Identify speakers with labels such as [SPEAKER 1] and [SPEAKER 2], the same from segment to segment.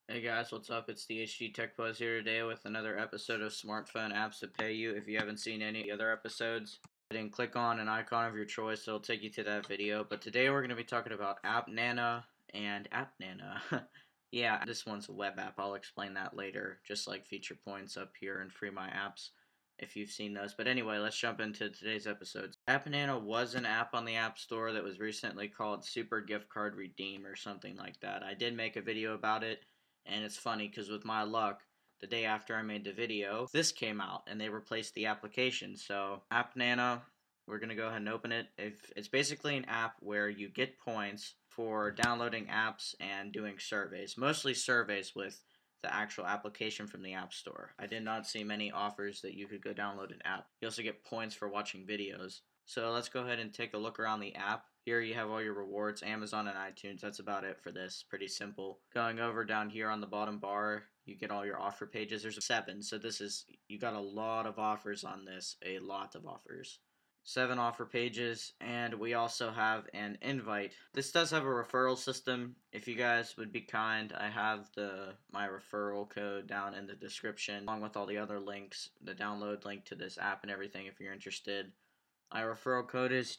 [SPEAKER 1] Hey guys, what's up? It's the HG Tech Buzz here today with another episode of Smartphone Apps That Pay You. If you haven't seen any of the other episodes, then click on an icon of your choice, it'll take you to that video. But today we're going to be talking about AppNana and AppNana. Yeah, this one's a web app. I'll explain that later, just like feature points up here and Free My Apps if you've seen those. But anyway, let's jump into today's episodes. AppNana was an app on the App Store that was recently called Super Gift Card Redeem or something like that. I did make a video about it. And it's funny because with my luck, the day after I made the video, this came out and they replaced the application. So AppNana, we're going to go ahead and open it. It's basically an app where you get points for downloading apps and doing surveys, mostly surveys with the actual application from the App Store. I did not see many offers that you could go download an app. You also get points for watching videos. So let's go ahead and take a look around the app. Here you have all your rewards, Amazon and iTunes. That's about it for this. Pretty simple. Going over down here on the bottom bar, you get all your offer pages. There's 7, so you got a lot of offers on this. A lot of offers. 7 offer pages, and we also have an invite. This does have a referral system. If you guys would be kind, I have my referral code down in the description, along with all the other links, the download link to this app and everything if you're interested. My referral code is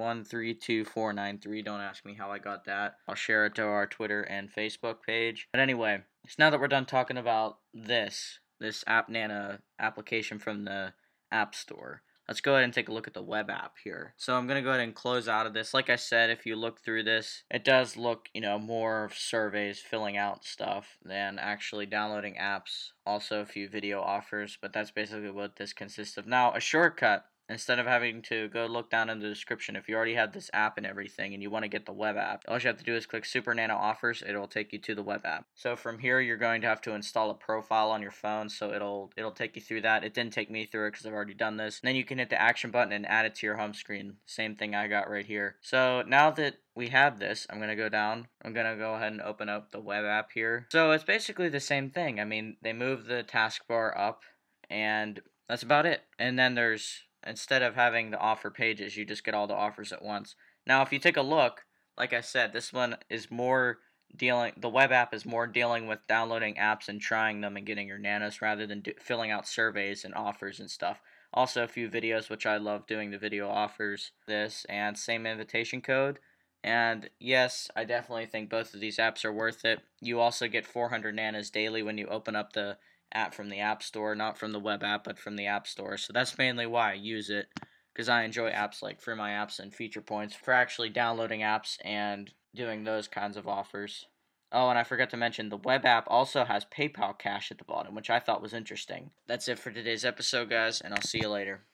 [SPEAKER 1] J132493. Don't ask me how I got that. I'll share it to our Twitter and Facebook page. But anyway, so now that we're done talking about this AppNana application from the App Store, let's go ahead and take a look at the web app here. So I'm going to go ahead and close out of this. Like I said, if you look through this, it does look, more of surveys, filling out stuff than actually downloading apps. Also a few video offers, but that's basically what this consists of. Now, a shortcut. Instead of having to go look down in the description, if you already have this app and everything and you want to get the web app, all you have to do is click Super Nano Offers. It'll take you to the web app. So from here, you're going to have to install a profile on your phone, so it'll take you through that. It didn't take me through it because I've already done this. And then you can hit the action button and add it to your home screen. Same thing I got right here. So now that we have this, I'm going to go down. I'm going to go ahead and open up the web app here. So it's basically the same thing. I mean, they move the taskbar up, and that's about it. And then instead of having the offer pages, you just get all the offers at once. Now, if you take a look, like I said, this one is the web app is more dealing with downloading apps and trying them and getting your nanos rather than filling out surveys and offers and stuff. Also, a few videos, which I love doing the video offers, and same invitation code. And yes, I definitely think both of these apps are worth it. You also get 400 nanas daily when you open up the app from the App Store, not from the web app, but from the App Store. So that's mainly why I use it, because I enjoy apps like Free My Apps and Feature Points for actually downloading apps and doing those kinds of offers. Oh, and I forgot to mention, the web app also has PayPal Cash at the bottom, which I thought was interesting. That's it for today's episode, guys, and I'll see you later.